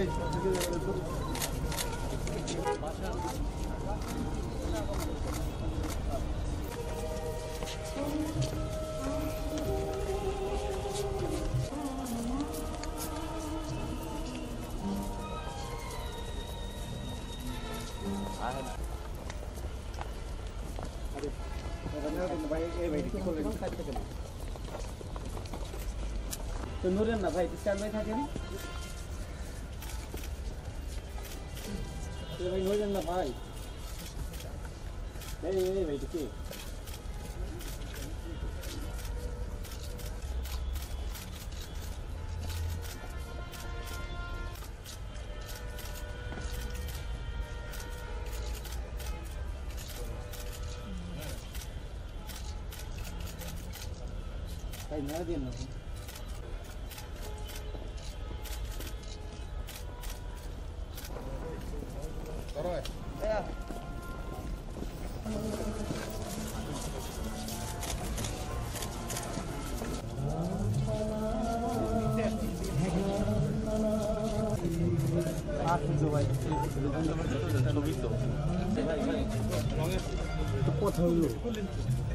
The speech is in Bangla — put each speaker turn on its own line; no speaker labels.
তো নড়েন না ভাই, স্ট্যান্ড বাই থাকেন। ভাই নড়েন না ভাই। এই ভাই কি ভাই না দিন না কথা হলো